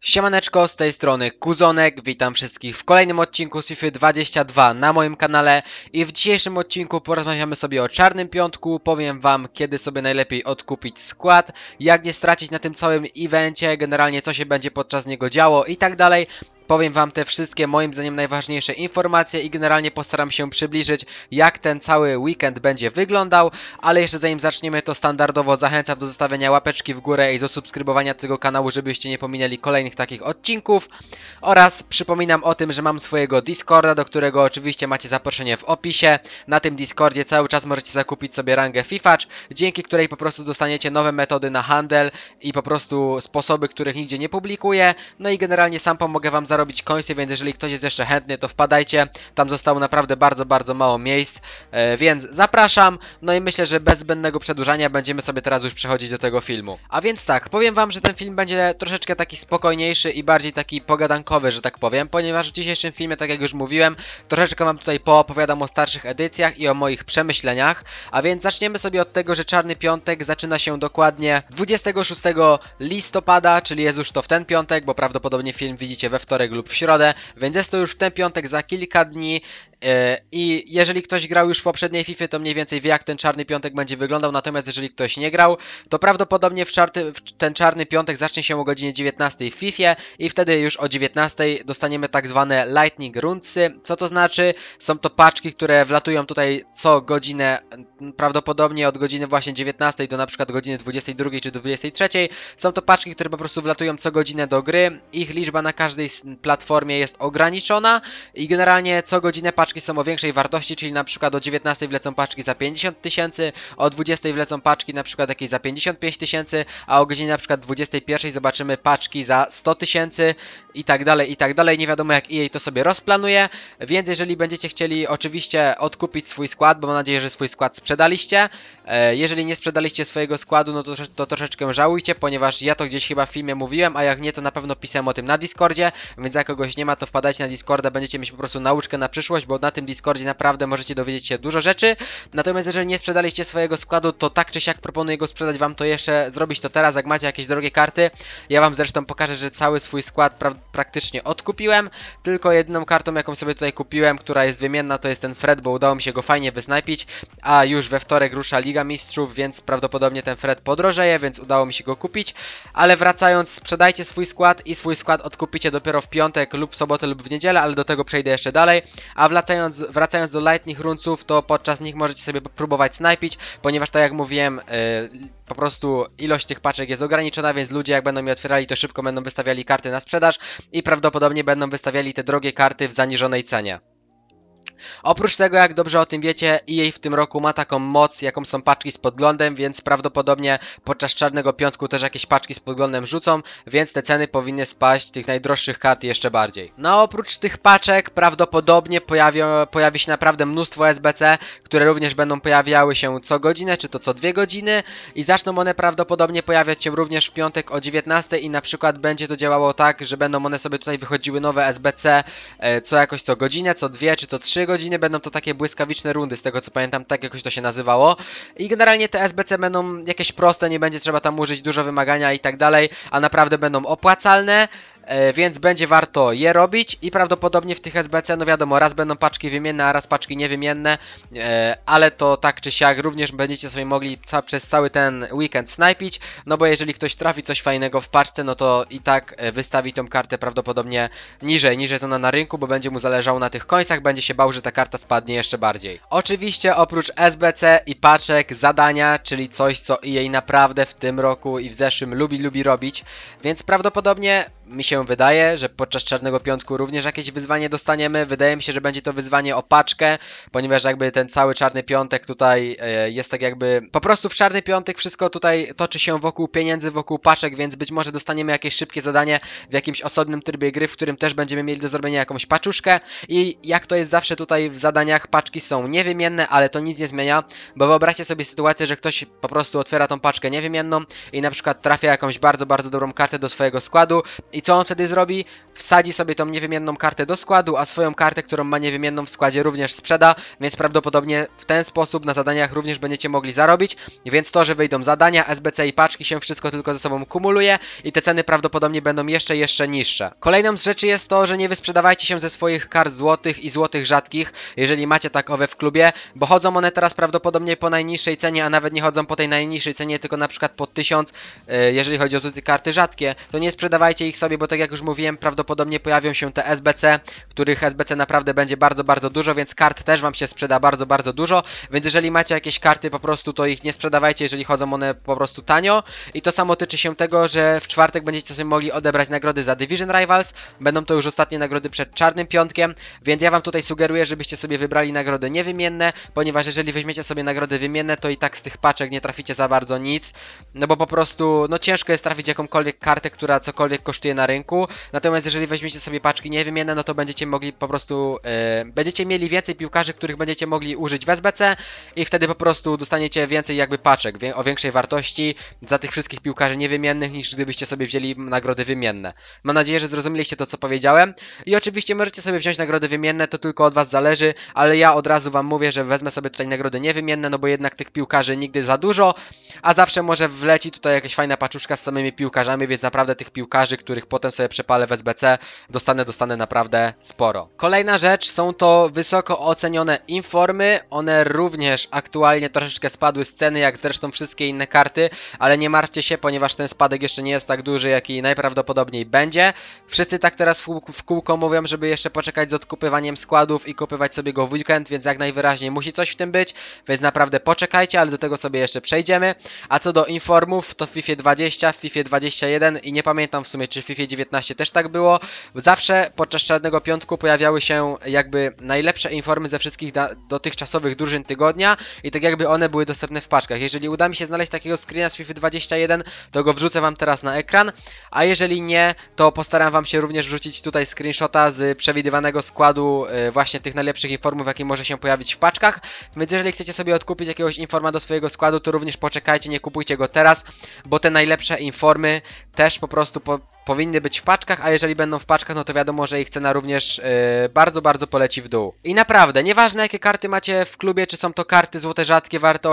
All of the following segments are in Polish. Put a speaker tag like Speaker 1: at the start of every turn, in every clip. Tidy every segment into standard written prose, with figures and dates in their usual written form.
Speaker 1: Siemaneczko, z tej strony Kuzonek, witam wszystkich w kolejnym odcinku z FIFA 22 na moim kanale i w dzisiejszym odcinku porozmawiamy sobie o Czarnym Piątku, powiem wam kiedy sobie najlepiej odkupić skład, jak nie stracić na tym całym evencie, generalnie co się będzie podczas niego działo i tak dalej. Powiem wam te wszystkie moim zdaniem najważniejsze informacje i generalnie postaram się przybliżyć jak ten cały weekend będzie wyglądał, ale jeszcze zanim zaczniemy to standardowo zachęcam do zostawienia łapeczki w górę i do subskrybowania tego kanału, żebyście nie pominęli kolejnych takich odcinków oraz przypominam o tym, że mam swojego Discorda, do którego oczywiście macie zaproszenie w opisie. Na tym Discordzie cały czas możecie zakupić sobie rangę Fifacz, dzięki której po prostu dostaniecie nowe metody na handel i po prostu sposoby, których nigdzie nie publikuję. No i generalnie sam pomogę wam zarobić coinsy, więc jeżeli ktoś jest jeszcze chętny, to wpadajcie. Tam zostało naprawdę bardzo mało miejsc, więc zapraszam. No i myślę, że bez zbędnego przedłużania będziemy sobie teraz już przechodzić do tego filmu. A więc tak, powiem wam, że ten film będzie troszeczkę taki spokojniejszy i bardziej taki pogadankowy, że tak powiem, ponieważ w dzisiejszym filmie, tak jak już mówiłem, troszeczkę wam tutaj poopowiadam o starszych edycjach i o moich przemyśleniach. A więc zaczniemy sobie od tego, że Czarny Piątek zaczyna się dokładnie 26 listopada, czyli jest już to w ten piątek, bo prawdopodobnie film widzicie we wtorek lub w środę, więc jest to już w ten piątek za kilka dni. I jeżeli ktoś grał już w poprzedniej FIFA, to mniej więcej wie jak ten Czarny Piątek będzie wyglądał, natomiast jeżeli ktoś nie grał, to prawdopodobnie ten Czarny Piątek zacznie się o godzinie 19 w FIFA i wtedy już o 19 dostaniemy tak zwane Lightning Rundsy. Co to znaczy? Są to paczki, które wlatują tutaj co godzinę, prawdopodobnie od godziny właśnie 19 do na przykład godziny 22 czy 23. Są to paczki, które po prostu wlatują co godzinę do gry. Ich liczba na każdej platformie jest ograniczona i generalnie co godzinę paczki są o większej wartości, czyli na przykład o 19 wlecą paczki za 50 tysięcy, o 20 wlecą paczki na przykład jakieś za 55 tysięcy, a o godzinie na przykład 21 zobaczymy paczki za 100 tysięcy i tak dalej, nie wiadomo jak EA to sobie rozplanuje, więc jeżeli będziecie chcieli oczywiście odkupić swój skład, bo mam nadzieję, że swój skład sprzedaliście, jeżeli nie sprzedaliście swojego składu, no to troszeczkę żałujcie, ponieważ ja to gdzieś chyba w filmie mówiłem, a jak nie, to na pewno pisałem o tym na Discordzie, więc jak kogoś nie ma, to wpadajcie na Discorda, będziecie mieć po prostu nauczkę na przyszłość, bo na tym Discordzie naprawdę możecie dowiedzieć się dużo rzeczy. Natomiast jeżeli nie sprzedaliście swojego składu, to tak czy siak proponuję go sprzedać wam to jeszcze, zrobić to teraz, jak macie jakieś drogie karty. Ja wam zresztą pokażę, że cały swój skład praktycznie odkupiłem, tylko jedyną kartą jaką sobie tutaj kupiłem, która jest wymienna, to jest ten Fred, bo udało mi się go fajnie wysnajpić, a już we wtorek rusza Liga Mistrzów, więc prawdopodobnie ten Fred podrożeje, więc udało mi się go kupić. Ale wracając, sprzedajcie swój skład i swój skład odkupicie dopiero w piątek lub w sobotę lub w niedzielę, ale do tego przejdę jeszcze dalej. A wracając do Lightning Runsów, to podczas nich możecie sobie próbować snajpić, ponieważ tak jak mówiłem, po prostu ilość tych paczek jest ograniczona, więc ludzie jak będą je otwierali, to szybko będą wystawiali karty na sprzedaż i prawdopodobnie będą wystawiali te drogie karty w zaniżonej cenie. Oprócz tego, jak dobrze o tym wiecie, EA w tym roku ma taką moc, jaką są paczki z podglądem, więc prawdopodobnie podczas Czarnego Piątku też jakieś paczki z podglądem rzucą, więc te ceny powinny spaść tych najdroższych kart jeszcze bardziej. No oprócz tych paczek prawdopodobnie pojawi się naprawdę mnóstwo SBC, które również będą pojawiały się co godzinę, czy to co 2 godziny i zaczną one prawdopodobnie pojawiać się również w piątek o 19 i na przykład będzie to działało tak, że będą one sobie tutaj wychodziły nowe SBC co godzinę, co 2 czy to 3 godziny, będą to takie błyskawiczne rundy, z tego co pamiętam, tak jakoś to się nazywało. I generalnie te SBC będą jakieś proste, nie będzie trzeba tam użyć dużo wymagania i tak dalej, a naprawdę będą opłacalne. Więc będzie warto je robić i prawdopodobnie w tych SBC, no wiadomo, raz będą paczki wymienne, a raz paczki niewymienne, ale to tak czy siak również będziecie sobie mogli przez cały ten weekend snajpić, no bo jeżeli ktoś trafi coś fajnego w paczce, no to i tak wystawi tą kartę prawdopodobnie niż jest ona na rynku, bo będzie mu zależało na tych coinsach, będzie się bał, że ta karta spadnie jeszcze bardziej. Oczywiście oprócz SBC i paczek, zadania, czyli coś co EA naprawdę w tym roku i w zeszłym lubi robić, więc prawdopodobnie mi się wydaje, że podczas Czarnego Piątku również jakieś wyzwanie dostaniemy. Wydaje mi się, że będzie to wyzwanie o paczkę, ponieważ jakby ten cały Czarny Piątek tutaj jest tak jakby... Po prostu w Czarny Piątek wszystko tutaj toczy się wokół pieniędzy, wokół paczek, więc być może dostaniemy jakieś szybkie zadanie w jakimś osobnym trybie gry, w którym też będziemy mieli do zrobienia jakąś paczuszkę i jak to jest zawsze tutaj w zadaniach, paczki są niewymienne, ale to nic nie zmienia, bo wyobraźcie sobie sytuację, że ktoś po prostu otwiera tą paczkę niewymienną i na przykład trafia jakąś bardzo dobrą kartę do swojego składu i I co on wtedy zrobi? Wsadzi sobie tą niewymienną kartę do składu, a swoją kartę, którą ma niewymienną w składzie, również sprzeda, więc prawdopodobnie w ten sposób na zadaniach również będziecie mogli zarobić, więc to, że wyjdą zadania, SBC i paczki się wszystko tylko ze sobą kumuluje i te ceny prawdopodobnie będą jeszcze niższe. Kolejną z rzeczy jest to, że nie wysprzedawajcie się ze swoich kart złotych i złotych rzadkich, jeżeli macie takowe w klubie, bo chodzą one teraz prawdopodobnie po najniższej cenie, a nawet nie chodzą po tej najniższej cenie, tylko na przykład po 1000, jeżeli chodzi o złote karty rzadkie, to nie sprzedawajcie ich sobie, bo tak jak już mówiłem, prawdopodobnie pojawią się te SBC, których SBC naprawdę będzie bardzo dużo, więc kart też wam się sprzeda bardzo dużo, więc jeżeli macie jakieś karty po prostu, to ich nie sprzedawajcie, jeżeli chodzą one po prostu tanio. I to samo tyczy się tego, że w czwartek będziecie sobie mogli odebrać nagrody za Division Rivals, będą to już ostatnie nagrody przed Czarnym Piątkiem, więc ja wam tutaj sugeruję, żebyście sobie wybrali nagrody niewymienne, ponieważ jeżeli weźmiecie sobie nagrody wymienne, to i tak z tych paczek nie traficie za bardzo nic, no bo po prostu, no ciężko jest trafić jakąkolwiek kartę, która cokolwiek kosztuje na rynku, natomiast jeżeli weźmiecie sobie paczki niewymienne, no to będziecie mogli po prostu, będziecie mieli więcej piłkarzy, których będziecie mogli użyć w SBC i wtedy po prostu dostaniecie więcej jakby paczek o większej wartości za tych wszystkich piłkarzy niewymiennych, niż gdybyście sobie wzięli nagrody wymienne. Mam nadzieję, że zrozumieliście to, co powiedziałem. I oczywiście możecie sobie wziąć nagrody wymienne, to tylko od was zależy, ale ja od razu wam mówię, że wezmę sobie tutaj nagrody niewymienne, no bo jednak tych piłkarzy nigdy za dużo, a zawsze może wleci tutaj jakaś fajna paczuszka z samymi piłkarzami, więc naprawdę tych piłkarzy, których potem sobie przepalę w SBC, dostanę naprawdę sporo. Kolejna rzecz, są to wysoko ocenione informy, one również aktualnie troszeczkę spadły z ceny, jak zresztą wszystkie inne karty, ale nie martwcie się, ponieważ ten spadek jeszcze nie jest tak duży, jaki najprawdopodobniej będzie. Wszyscy tak teraz w kółko mówią, żeby jeszcze poczekać z odkupywaniem składów i kupywać sobie go w weekend, więc jak najwyraźniej musi coś w tym być, więc naprawdę poczekajcie, ale do tego sobie jeszcze przejdziemy. A co do informów, to w FIFA 20, w FIFA 21 i nie pamiętam w sumie, czy w FIFA 19 też tak było, zawsze podczas Czarnego Piątku pojawiały się jakby najlepsze informy ze wszystkich dotychczasowych drużyn tygodnia i tak jakby one były dostępne w paczkach. Jeżeli uda mi się znaleźć takiego screena z FIFA 21, to go wrzucę wam teraz na ekran, a jeżeli nie, to postaram wam się również wrzucić tutaj screenshota z przewidywanego składu właśnie tych najlepszych informów, jaki może się pojawić w paczkach, więc jeżeli chcecie sobie odkupić jakiegoś informa do swojego składu, to również poczekajcie, nie kupujcie go teraz, bo te najlepsze informy też po prostu powinny być w paczkach, a jeżeli będą w paczkach, no to wiadomo, że ich cena również bardzo poleci w dół. I naprawdę, nieważne jakie karty macie w klubie, czy są to karty złote rzadkie warte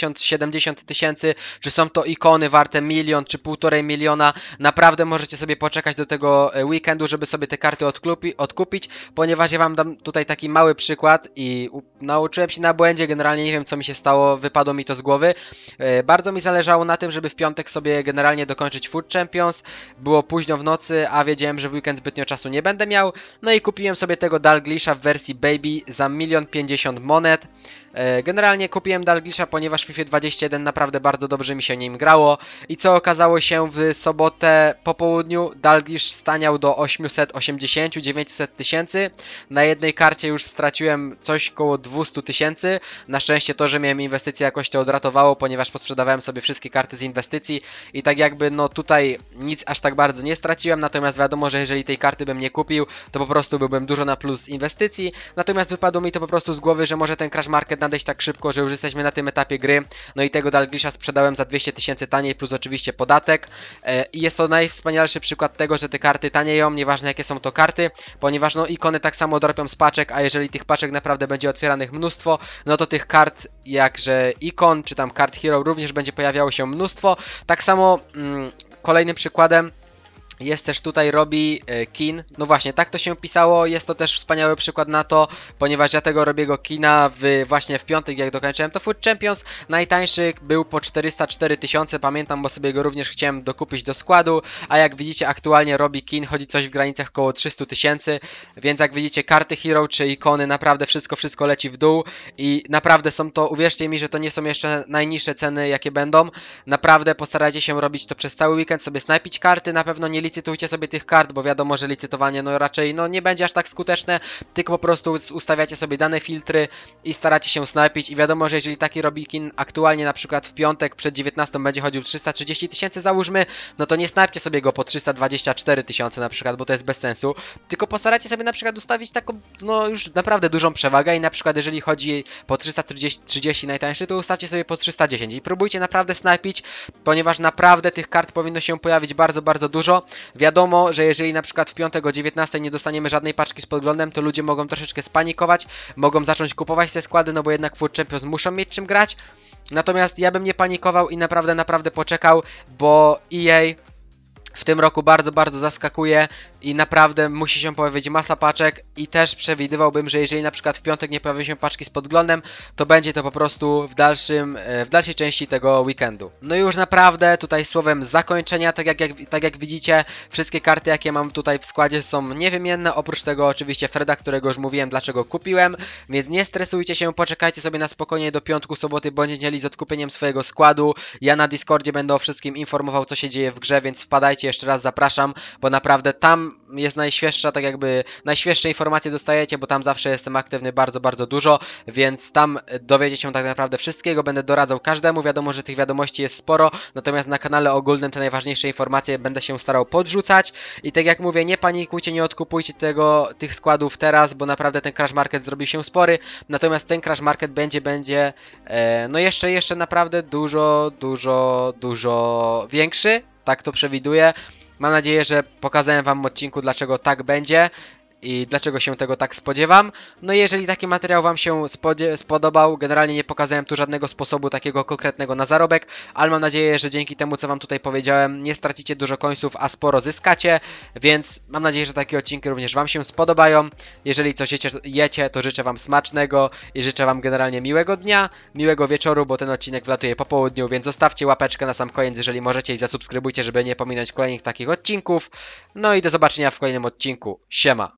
Speaker 1: 80-70 tysięcy, czy są to ikony warte 1 000 000 czy 1,5 miliona, naprawdę możecie sobie poczekać do tego weekendu, żeby sobie te karty odkupić, ponieważ ja wam dam tutaj taki mały przykład i nauczyłem się na błędzie, generalnie nie wiem co mi się stało, wypadło mi to z głowy. Bardzo mi zależało na tym, żeby w piątek sobie generalnie dokończyć Food Champions, było późno w nocy, a wiedziałem, że w weekend zbytnio czasu nie będę miał, no i kupiłem sobie tego Dalglisha w wersji Baby za 1 050 000 monet. Generalnie kupiłem Dalglisha, ponieważ w FIFA 21 naprawdę bardzo dobrze mi się nim grało i co okazało się w sobotę po południu, Dalglish staniał do 880-900 tysięcy, na jednej karcie już straciłem coś koło 200 tysięcy, na szczęście to, że miałem inwestycje jakoś to odratowało, ponieważ posprzedawałem sobie wszystkie karty z inwestycji i tak jakby no tutaj nic aż tak bardzo nie straciłem, natomiast wiadomo, że jeżeli tej karty bym nie kupił, to po prostu byłbym dużo na plus z inwestycji, natomiast wypadło mi to po prostu z głowy, że może ten Crash Market nadejść tak szybko, że już jesteśmy na tym etapie gry, no i tego Dalglisha sprzedałem za 200 tysięcy taniej, plus oczywiście podatek i jest to najwspanialszy przykład tego, że te karty tanieją, nieważne jakie są to karty, ponieważ no ikony tak samo dropią z paczek, a jeżeli tych paczek naprawdę będzie otwieranych mnóstwo, no to tych kart jakże ikon, czy tam kart hero również będzie pojawiało się mnóstwo, tak samo kolejnym przykładem jest też tutaj Robbie Keane, no właśnie, tak to się pisało, jest to też wspaniały przykład na to, ponieważ ja tego Robiego Keana właśnie w piątek, jak dokończyłem to Food Champions, najtańszy był po 404 tysiące, pamiętam, bo sobie go również chciałem dokupić do składu, a jak widzicie aktualnie Robbie Keane chodzi coś w granicach około 300 tysięcy, więc jak widzicie karty hero czy ikony, naprawdę wszystko leci w dół i naprawdę są to, uwierzcie mi, że to nie są jeszcze najniższe ceny jakie będą, naprawdę postarajcie się robić to przez cały weekend, sobie snajpić karty, na pewno nie licytujcie sobie tych kart, bo wiadomo, że licytowanie no raczej no nie będzie aż tak skuteczne, tylko po prostu ustawiacie sobie dane filtry i staracie się snajpić i wiadomo, że jeżeli taki Robbie Keane aktualnie na przykład w piątek przed 19 będzie chodził 330 tysięcy załóżmy, no to nie snajpcie sobie go po 324 tysiące na przykład, bo to jest bez sensu, tylko postaracie sobie na przykład ustawić taką no już naprawdę dużą przewagę i na przykład jeżeli chodzi po 330 najtańszy, to ustawcie sobie po 310 i próbujcie naprawdę snajpić, ponieważ naprawdę tych kart powinno się pojawić bardzo dużo. Wiadomo, że jeżeli na przykład w piątek o 19 nie dostaniemy żadnej paczki z podglądem, to ludzie mogą troszeczkę spanikować, mogą zacząć kupować te składy, no bo jednak Food Champions muszą mieć czym grać. Natomiast ja bym nie panikował i naprawdę poczekał, bo EA w tym roku bardzo zaskakuje i naprawdę musi się pojawić masa paczek i też przewidywałbym, że jeżeli na przykład w piątek nie pojawią się paczki z podglądem, to będzie to po prostu w dalszej części tego weekendu. No i już naprawdę tutaj słowem zakończenia, tak jak widzicie, wszystkie karty jakie mam tutaj w składzie są niewymienne, oprócz tego oczywiście Freda, którego już mówiłem dlaczego kupiłem, więc nie stresujcie się, poczekajcie sobie na spokojnie do piątku, soboty bądź niedzieli z odkupieniem swojego składu. Ja na Discordzie będę o wszystkim informował, co się dzieje w grze, więc wpadajcie, jeszcze raz zapraszam, bo naprawdę tam jest najświeższa, tak jakby najświeższe informacje dostajecie, bo tam zawsze jestem aktywny bardzo dużo, więc tam dowiecie się tak naprawdę wszystkiego, będę doradzał każdemu, wiadomo, że tych wiadomości jest sporo, natomiast na kanale ogólnym te najważniejsze informacje będę się starał podrzucać i tak jak mówię, nie panikujcie, nie odkupujcie tych składów teraz, bo naprawdę ten Crash Market zrobi się spory, natomiast ten Crash Market będzie no jeszcze naprawdę dużo większy. Tak to przewiduję. Mam nadzieję, że pokazałem wam w odcinku, dlaczego tak będzie i dlaczego się tego tak spodziewam. No i jeżeli taki materiał wam się spodobał, generalnie nie pokazałem tu żadnego sposobu takiego konkretnego na zarobek, ale mam nadzieję, że dzięki temu, co wam tutaj powiedziałem, nie stracicie dużo końców, a sporo zyskacie, więc mam nadzieję, że takie odcinki również wam się spodobają. Jeżeli coś jecie, to życzę wam smacznego i życzę wam generalnie miłego dnia, miłego wieczoru, bo ten odcinek wlatuje po południu, więc zostawcie łapeczkę na sam koniec, jeżeli możecie i zasubskrybujcie, żeby nie pominąć kolejnych takich odcinków. No i do zobaczenia w kolejnym odcinku. Siema!